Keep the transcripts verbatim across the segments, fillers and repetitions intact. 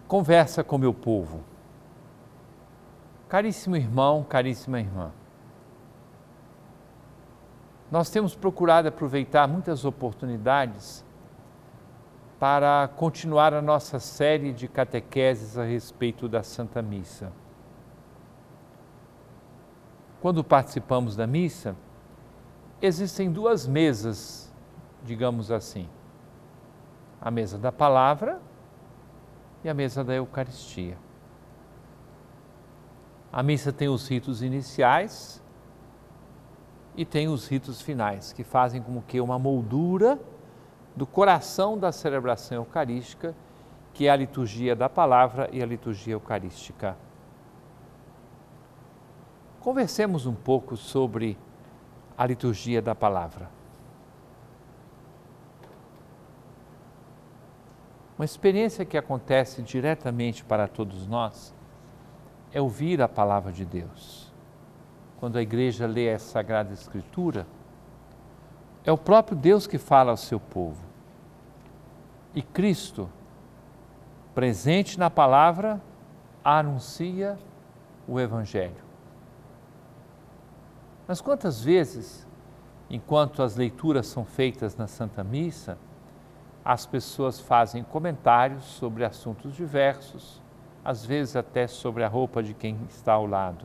Conversa com meu povo. Caríssimo irmão, caríssima irmã, nós temos procurado aproveitar muitas oportunidades para continuar a nossa série de catequeses a respeito da Santa Missa. Quando participamos da missa, existem duas mesas, digamos assim, a mesa da palavra e a mesa da Eucaristia. A missa tem os ritos iniciais e tem os ritos finais, que fazem como que uma moldura do coração da celebração eucarística, que é a liturgia da palavra e a liturgia eucarística. Conversemos um pouco sobre a liturgia da palavra. Uma experiência que acontece diretamente para todos nós é ouvir a palavra de Deus. Quando a igreja lê a Sagrada Escritura, é o próprio Deus que fala ao seu povo. E Cristo, presente na palavra, anuncia o Evangelho. Mas quantas vezes, enquanto as leituras são feitas na Santa Missa, as pessoas fazem comentários sobre assuntos diversos, às vezes até sobre a roupa de quem está ao lado.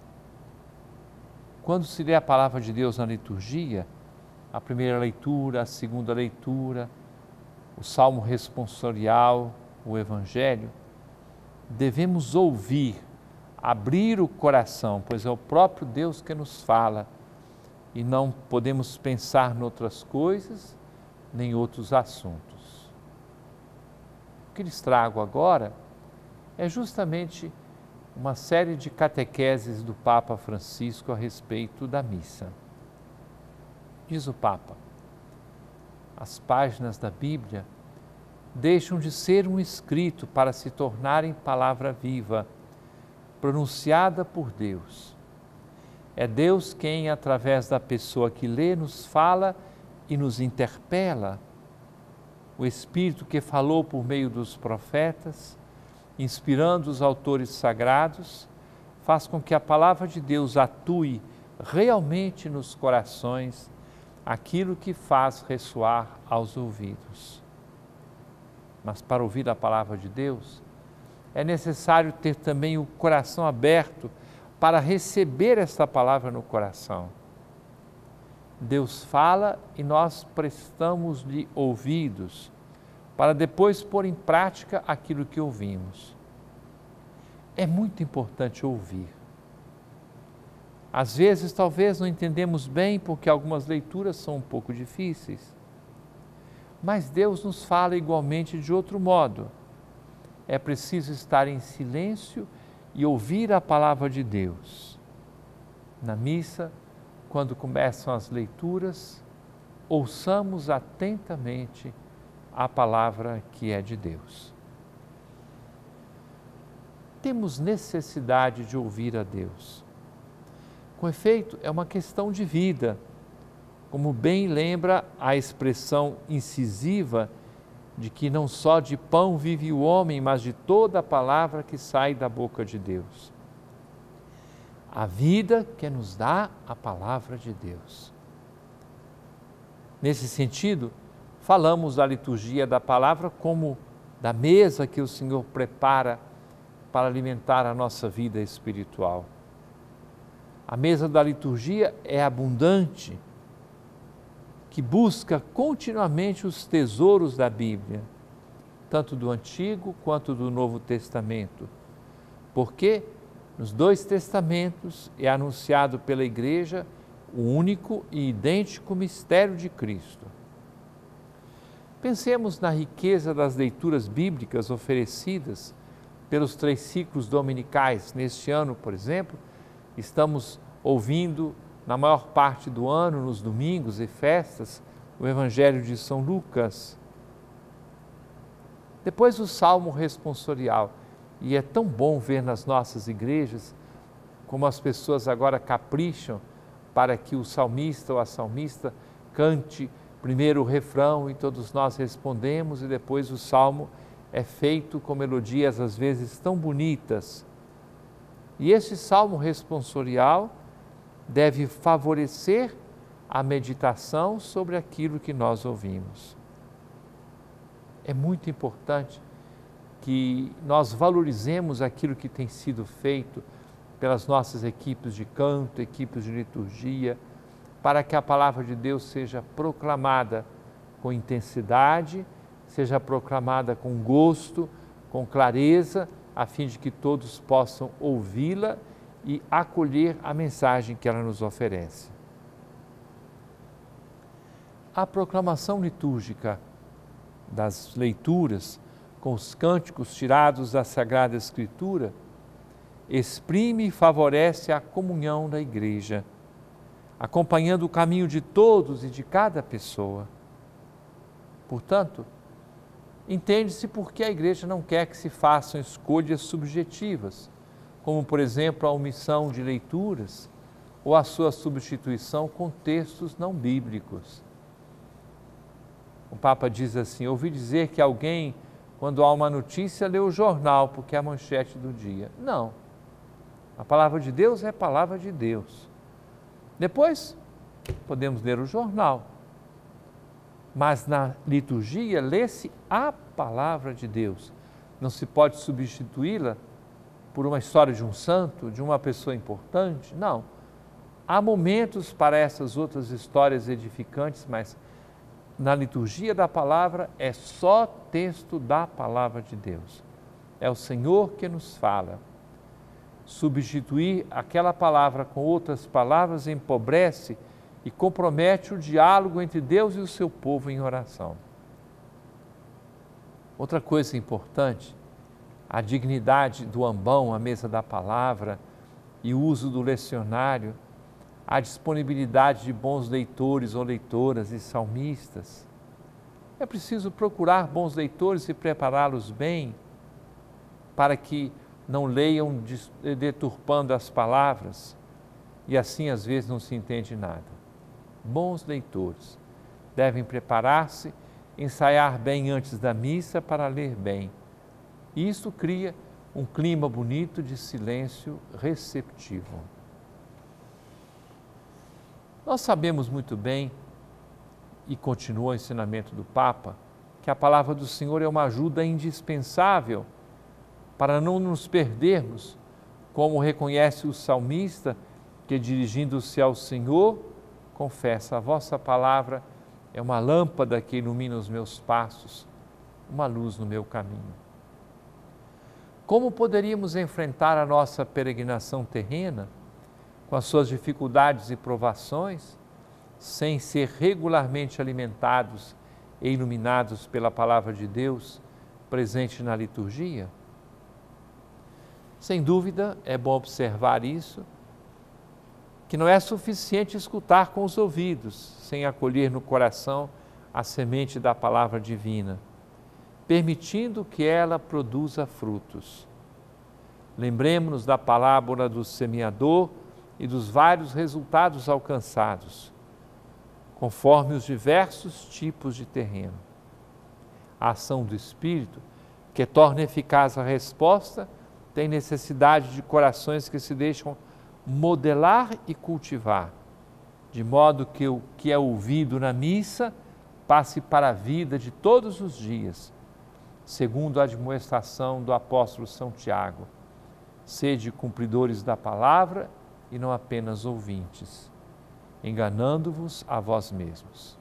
Quando se lê a palavra de Deus na liturgia, a primeira leitura, a segunda leitura, o salmo responsorial, o Evangelho, devemos ouvir, abrir o coração, pois é o próprio Deus que nos fala e não podemos pensar em outras coisas, nem outros assuntos. O que lhes trago agora é justamente uma série de catequeses do Papa Francisco a respeito da missa. Diz o Papa: as páginas da Bíblia deixam de ser um escrito para se tornarem palavra viva, pronunciada por Deus. É Deus quem, através da pessoa que lê, nos fala e nos interpela. O Espírito que falou por meio dos profetas, inspirando os autores sagrados, faz com que a palavra de Deus atue realmente nos corações, aquilo que faz ressoar aos ouvidos. Mas para ouvir a palavra de Deus, é necessário ter também o coração aberto para receber esta palavra no coração. Deus fala e nós prestamos-lhe ouvidos, para depois pôr em prática aquilo que ouvimos. É muito importante ouvir. Às vezes, talvez não entendemos bem, porque algumas leituras são um pouco difíceis, mas Deus nos fala igualmente de outro modo. É preciso estar em silêncio e ouvir a palavra de Deus. Na missa, quando começam as leituras, ouçamos atentamente a palavra que é de Deus. Temos necessidade de ouvir a Deus. Com efeito, é uma questão de vida, como bem lembra a expressão incisiva de que não só de pão vive o homem, mas de toda a palavra que sai da boca de Deus. A vida que nos dá a palavra de Deus. Nesse sentido, falamos da liturgia da palavra como da mesa que o Senhor prepara para alimentar a nossa vida espiritual. A mesa da liturgia é abundante, que busca continuamente os tesouros da Bíblia, tanto do Antigo quanto do Novo Testamento, porque nos dois testamentos é anunciado pela Igreja o único e idêntico mistério de Cristo. Pensemos na riqueza das leituras bíblicas oferecidas pelos três ciclos dominicais. Neste ano, por exemplo, estamos ouvindo, na maior parte do ano, nos domingos e festas, o Evangelho de São Lucas. Depois o Salmo responsorial. E é tão bom ver nas nossas igrejas como as pessoas agora capricham para que o salmista ou a salmista cante primeiro o refrão e todos nós respondemos e depois o salmo é feito com melodias às vezes tão bonitas. E esse salmo responsorial deve favorecer a meditação sobre aquilo que nós ouvimos. É muito importante que nós valorizemos aquilo que tem sido feito pelas nossas equipes de canto, equipes de liturgia, para que a palavra de Deus seja proclamada com intensidade, seja proclamada com gosto, com clareza, a fim de que todos possam ouvi-la e acolher a mensagem que ela nos oferece. A proclamação litúrgica das leituras, com os cânticos tirados da Sagrada Escritura, exprime e favorece a comunhão da Igreja, acompanhando o caminho de todos e de cada pessoa. Portanto, entende-se por que a Igreja não quer que se façam escolhas subjetivas, como, por exemplo, a omissão de leituras ou a sua substituição com textos não bíblicos. O Papa diz assim: ouvi dizer que alguém, quando há uma notícia, lê o jornal, porque é a manchete do dia. Não. A palavra de Deus é a palavra de Deus. Depois, podemos ler o jornal. Mas na liturgia, lê-se a palavra de Deus. Não se pode substituí-la por uma história de um santo, de uma pessoa importante. Não. Há momentos para essas outras histórias edificantes, mas na liturgia da palavra é só texto da palavra de Deus. É o Senhor que nos fala. Substituir aquela palavra com outras palavras empobrece e compromete o diálogo entre Deus e o seu povo em oração. Outra coisa importante, a dignidade do ambão, a mesa da palavra e o uso do lecionário, a disponibilidade de bons leitores ou leitoras e salmistas. É preciso procurar bons leitores e prepará-los bem para que não leiam deturpando as palavras e assim às vezes não se entende nada. Bons leitores devem preparar-se, ensaiar bem antes da missa para ler bem. E isso cria um clima bonito de silêncio receptivo. Nós sabemos muito bem, e continua o ensinamento do Papa, que a palavra do Senhor é uma ajuda indispensável para não nos perdermos, como reconhece o salmista, que dirigindo-se ao Senhor, confessa: a vossa palavra é uma lâmpada que ilumina os meus passos, uma luz no meu caminho. Como poderíamos enfrentar a nossa peregrinação terrena, com as suas dificuldades e provações, sem ser regularmente alimentados e iluminados pela palavra de Deus presente na liturgia? Sem dúvida, é bom observar isso, que não é suficiente escutar com os ouvidos, sem acolher no coração a semente da palavra divina, permitindo que ela produza frutos. Lembremos-nos da parábola do semeador e dos vários resultados alcançados, conforme os diversos tipos de terreno. A ação do Espírito, que torna eficaz a resposta, tem necessidade de corações que se deixam modelar e cultivar, de modo que o que é ouvido na missa passe para a vida de todos os dias, segundo a admoestação do apóstolo São Tiago: sede cumpridores da palavra e não apenas ouvintes, enganando-vos a vós mesmos.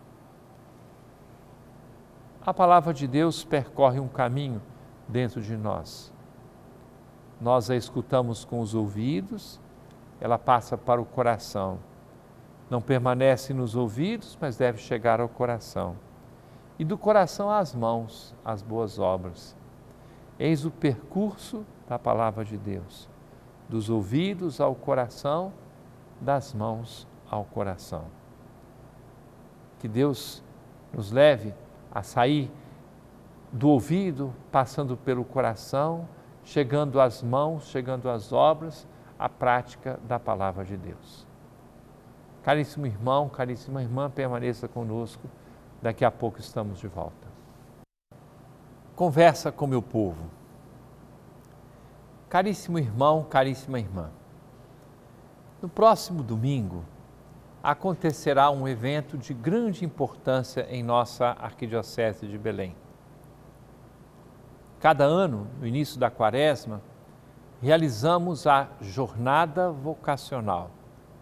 A palavra de Deus percorre um caminho dentro de nós. Nós a escutamos com os ouvidos, ela passa para o coração. Não permanece nos ouvidos, mas deve chegar ao coração. E do coração às mãos, às boas obras. Eis o percurso da palavra de Deus, dos ouvidos ao coração, das mãos ao coração. Que Deus nos leve a sair do ouvido, passando pelo coração, chegando às mãos, chegando às obras, a prática da palavra de Deus. Caríssimo irmão, caríssima irmã, permaneça conosco, daqui a pouco estamos de volta. conversa com meu povo. Caríssimo irmão, caríssima irmã, no próximo domingo acontecerá um evento de grande importância em nossa Arquidiocese de Belém. Cada ano, no início da Quaresma, realizamos a Jornada Vocacional.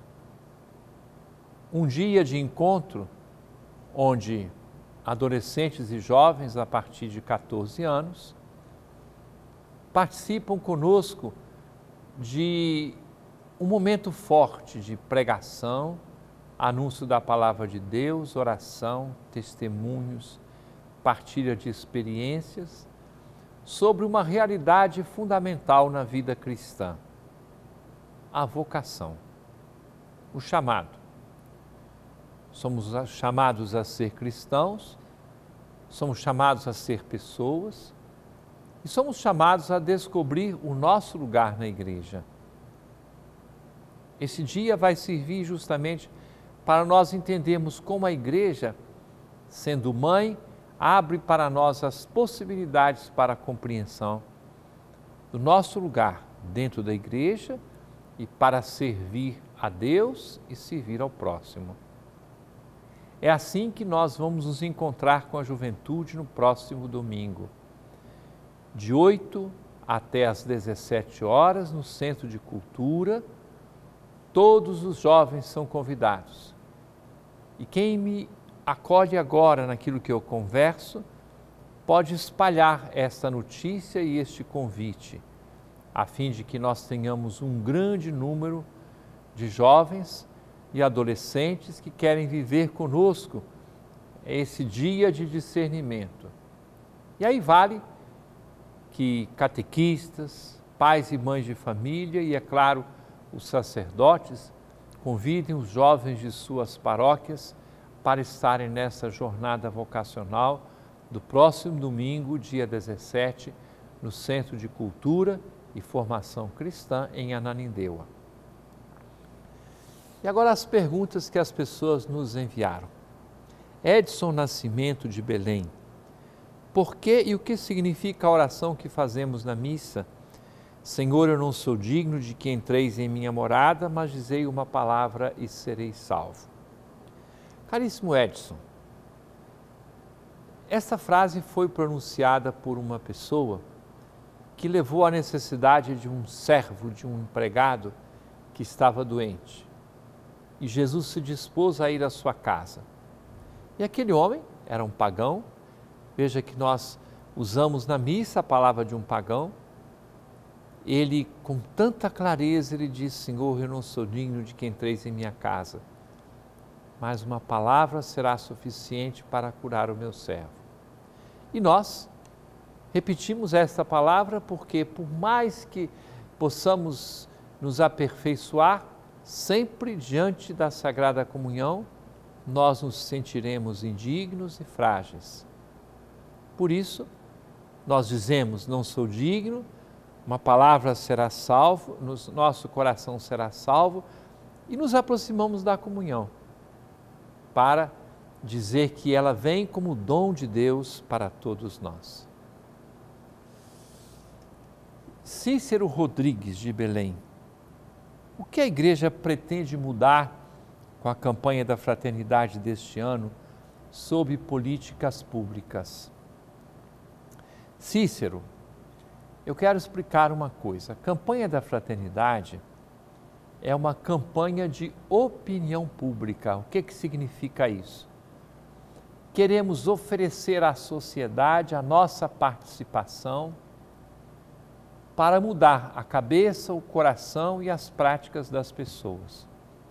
Um dia de encontro onde adolescentes e jovens a partir de quatorze anos participam conosco de um momento forte de pregação, anúncio da palavra de Deus, oração, testemunhos, partilha de experiências sobre uma realidade fundamental na vida cristã, a vocação, o chamado. Somos chamados a ser cristãos, somos chamados a ser pessoas e somos chamados a descobrir o nosso lugar na igreja. Esse dia vai servir justamente para nós entendermos como a igreja, sendo mãe, abre para nós as possibilidades para a compreensão do nosso lugar dentro da igreja e para servir a Deus e servir ao próximo. É assim que nós vamos nos encontrar com a juventude no próximo domingo, de oito até às dezessete horas, no Centro de Cultura. Todos os jovens são convidados. E quem me acolhe agora naquilo que eu converso, pode espalhar esta notícia e este convite, a fim de que nós tenhamos um grande número de jovens e adolescentes que querem viver conosco esse dia de discernimento. E aí vale que catequistas, pais e mães de família e, é claro, os sacerdotes convidem os jovens de suas paróquias para estarem nessa jornada vocacional do próximo domingo, dia dezessete, no Centro de Cultura e Formação Cristã em Ananindeua. E agora as perguntas que as pessoas nos enviaram. Edson Nascimento de Belém. Por que e o que significa a oração que fazemos na missa? Senhor, eu não sou digno de que entreis em minha morada, mas dizei uma palavra e serei salvo. Caríssimo Edson, essa frase foi pronunciada por uma pessoa que levou à necessidade de um servo, de um empregado que estava doente. E Jesus se dispôs a ir à sua casa. E aquele homem era um pagão. Veja que nós usamos na missa a palavra de um pagão. Ele, com tanta clareza, ele disse: Senhor, eu não sou digno de que entreis em minha casa, mas uma palavra será suficiente para curar o meu servo. E nós repetimos esta palavra porque, por mais que possamos nos aperfeiçoar, sempre diante da Sagrada Comunhão, nós nos sentiremos indignos e frágeis. Por isso, nós dizemos: não sou digno, uma palavra será salvo, nosso coração será salvo, e nos aproximamos da comunhão para dizer que ela vem como dom de Deus para todos nós. Cícero Rodrigues, de Belém. O que a igreja pretende mudar com a campanha da fraternidade deste ano sob políticas públicas? Cícero, eu quero explicar uma coisa. A campanha da fraternidade é uma campanha de opinião pública. O que que significa isso? Queremos oferecer à sociedade a nossa participação para mudar a cabeça, o coração e as práticas das pessoas.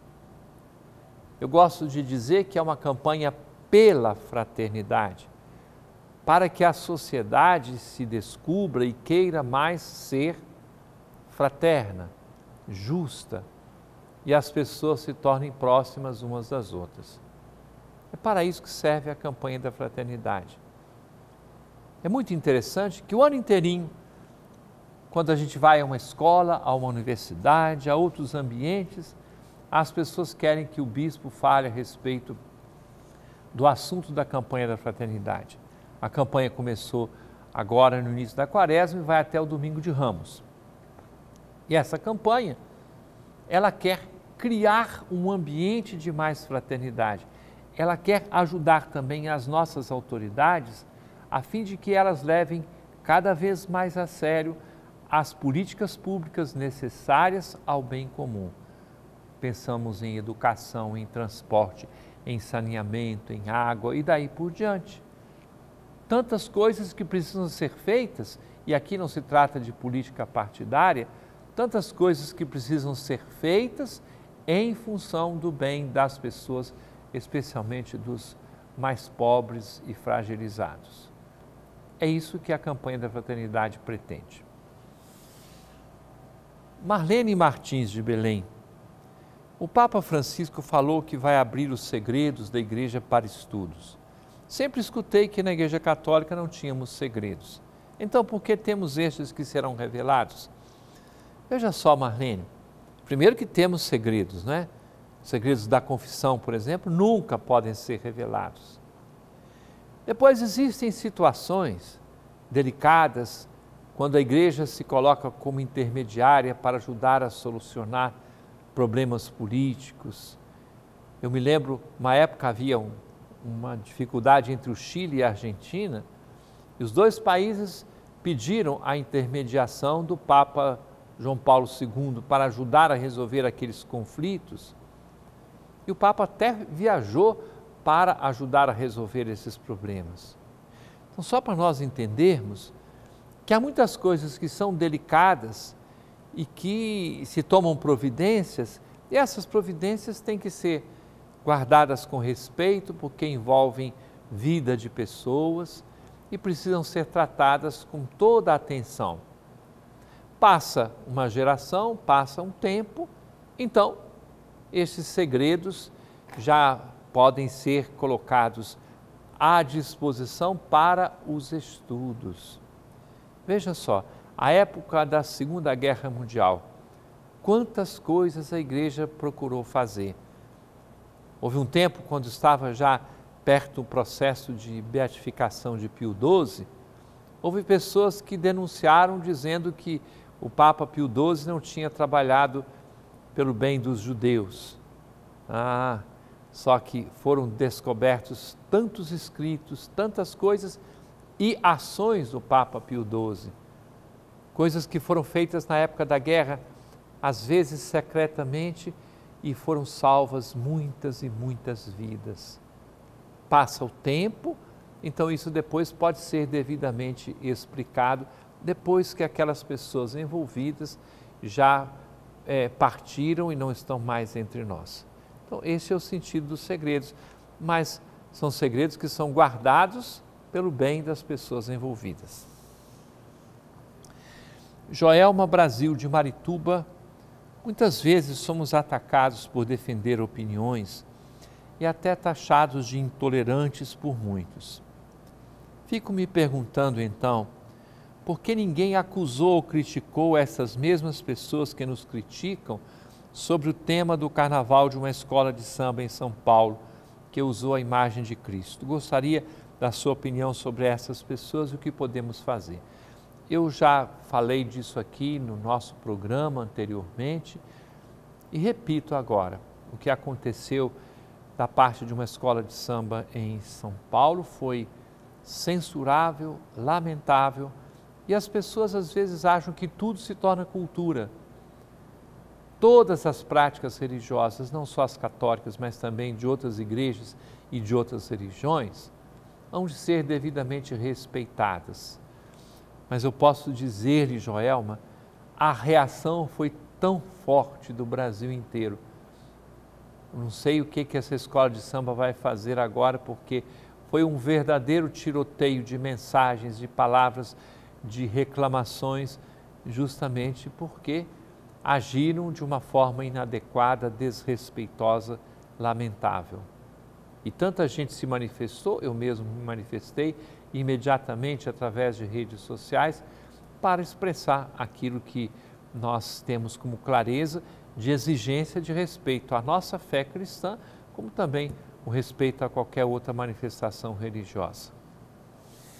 Eu gosto de dizer que é uma campanha pela fraternidade, para que a sociedade se descubra e queira mais ser fraterna, justa, e as pessoas se tornem próximas umas das outras. É para isso que serve a campanha da fraternidade. É muito interessante que o ano inteirinho, quando a gente vai a uma escola, a uma universidade, a outros ambientes, as pessoas querem que o bispo fale a respeito do assunto da campanha da fraternidade. A campanha começou agora no início da quaresma e vai até o domingo de Ramos. E essa campanha, ela quer criar um ambiente de mais fraternidade. Ela quer ajudar também as nossas autoridades a fim de que elas levem cada vez mais a sério as políticas públicas necessárias ao bem comum. Pensamos em educação, em transporte, em saneamento, em água e daí por diante. Tantas coisas que precisam ser feitas, e aqui não se trata de política partidária, tantas coisas que precisam ser feitas em função do bem das pessoas, especialmente dos mais pobres e fragilizados. É isso que a campanha da fraternidade pretende. Marlene Martins, de Belém. O Papa Francisco falou que vai abrir os segredos da Igreja para estudos. Sempre escutei que na Igreja Católica não tínhamos segredos. Então, por que temos estes que serão revelados? Veja só, Marlene, primeiro que temos segredos, não é? Segredos da confissão, por exemplo, nunca podem ser revelados. Depois existem situações delicadas quando a Igreja se coloca como intermediária para ajudar a solucionar problemas políticos. Eu me lembro, uma época havia um, uma dificuldade entre o Chile e a Argentina, e os dois países pediram a intermediação do Papa João Paulo segundo para ajudar a resolver aqueles conflitos. E o Papa até viajou para ajudar a resolver esses problemas. Então, só para nós entendermos que há muitas coisas que são delicadas e que se tomam providências, e essas providências têm que ser guardadas com respeito, porque envolvem vida de pessoas e precisam ser tratadas com toda a atenção. Passa uma geração, passa um tempo, então esses segredos já podem ser colocados à disposição para os estudos. Veja só, a época da Segunda Guerra Mundial, quantas coisas a Igreja procurou fazer. Houve um tempo, quando estava já perto do processo de beatificação de Pio doze, houve pessoas que denunciaram dizendo que o Papa Pio doze não tinha trabalhado pelo bem dos judeus. Ah, só que foram descobertos tantos escritos, tantas coisas e ações do Papa Pio doze. Coisas que foram feitas na época da guerra, às vezes secretamente, e foram salvas muitas e muitas vidas. Passa o tempo, então isso depois pode ser devidamente explicado, depois que aquelas pessoas envolvidas já é, partiram e não estão mais entre nós. Então esse é o sentido dos segredos, mas são segredos que são guardados pelo bem das pessoas envolvidas. Joelma Brasil, de Marituba. Muitas vezes somos atacados por defender opiniões e até taxados de intolerantes por muitos. Fico me perguntando então, por que ninguém acusou ou criticou essas mesmas pessoas que nos criticam sobre o tema do carnaval de uma escola de samba em São Paulo, que usou a imagem de Cristo? Gostaria da sua opinião sobre essas pessoas e o que podemos fazer. Eu já falei disso aqui no nosso programa anteriormente e repito agora. O que aconteceu da parte de uma escola de samba em São Paulo foi censurável, lamentável, e as pessoas às vezes acham que tudo se torna cultura. Todas as práticas religiosas, não só as católicas, mas também de outras igrejas e de outras religiões, hão de ser devidamente respeitadas. Mas eu posso dizer-lhe, Joelma, a reação foi tão forte do Brasil inteiro. Eu não sei o que, que essa escola de samba vai fazer agora, porque foi um verdadeiro tiroteio de mensagens, de palavras, de reclamações, justamente porque agiram de uma forma inadequada, desrespeitosa, lamentável. E tanta gente se manifestou, eu mesmo me manifestei imediatamente através de redes sociais para expressar aquilo que nós temos como clareza de exigência de respeito à nossa fé cristã, como também o respeito a qualquer outra manifestação religiosa.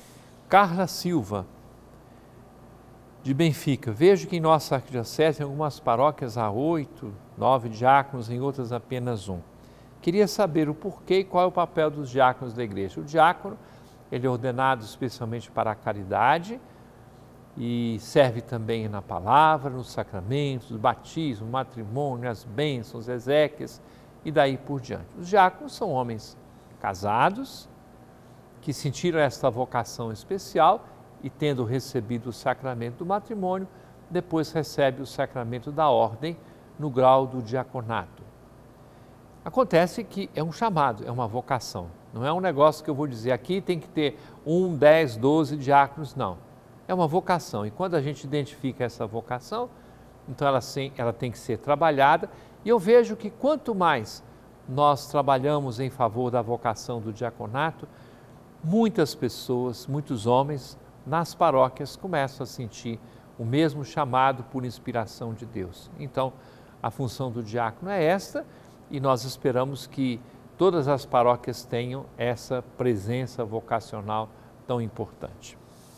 Carla Silva, de Benfica. Vejo que em nossa arquidiocese, em algumas paróquias há oito, nove diáconos, em outras apenas um. Queria saber o porquê e qual é o papel dos diáconos da igreja. O diácono, ele é ordenado especialmente para a caridade e serve também na palavra, nos sacramentos, o batismo, o matrimônio, as bênçãos, as exéquias e daí por diante. Os diáconos são homens casados que sentiram esta vocação especial e, tendo recebido o sacramento do matrimônio, depois recebe o sacramento da ordem no grau do diaconato. Acontece que é um chamado, é uma vocação. Não é um negócio que eu vou dizer aqui tem que ter um, dez, doze diáconos, não. É uma vocação. E quando a gente identifica essa vocação, então ela, sim, ela tem que ser trabalhada. E eu vejo que quanto mais nós trabalhamos em favor da vocação do diaconato, muitas pessoas, muitos homens nas paróquias começam a sentir o mesmo chamado por inspiração de Deus. Então, a função do diácono é esta e nós esperamos que todas as paróquias tenham essa presença vocacional tão importante.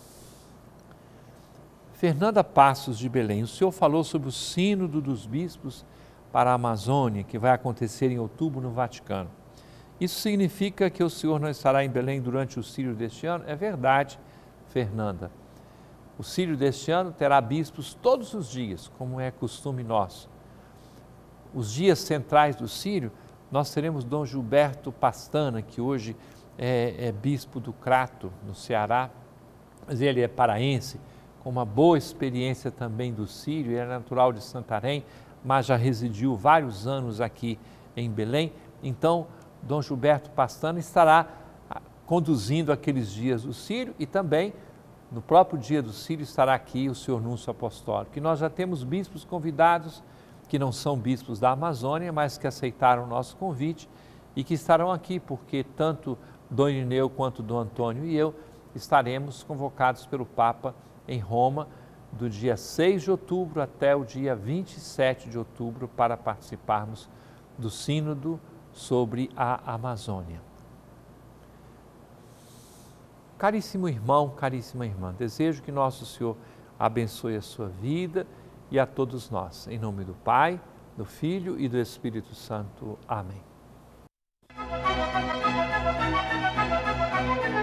Fernanda Passos, de Belém, o senhor falou sobre o sínodo dos bispos para a Amazônia, que vai acontecer em outubro no Vaticano. Isso significa que o senhor não estará em Belém durante o Sírio deste ano? É verdade, Fernanda. O Sírio deste ano terá bispos todos os dias, como é costume nosso. Os dias centrais do Sírio, nós teremos Dom Gilberto Pastana, que hoje é, é bispo do Crato, no Ceará, mas ele é paraense, com uma boa experiência também do Sírio, ele é natural de Santarém, mas já residiu vários anos aqui em Belém. Então, Dom Gilberto Pastana estará conduzindo aqueles dias do Sírio e também, no próprio dia do Sírio, estará aqui o senhor Núncio Apostólico. E nós já temos bispos convidados, que não são bispos da Amazônia, mas que aceitaram o nosso convite e que estarão aqui, porque tanto Dom Irineu quanto Dom Antônio e eu estaremos convocados pelo Papa em Roma, do dia seis de outubro até o dia vinte e sete de outubro, para participarmos do Sínodo sobre a Amazônia. Caríssimo irmão, caríssima irmã, desejo que nosso Senhor abençoe a sua vida e a todos nós. Em nome do Pai, do Filho e do Espírito Santo. Amém.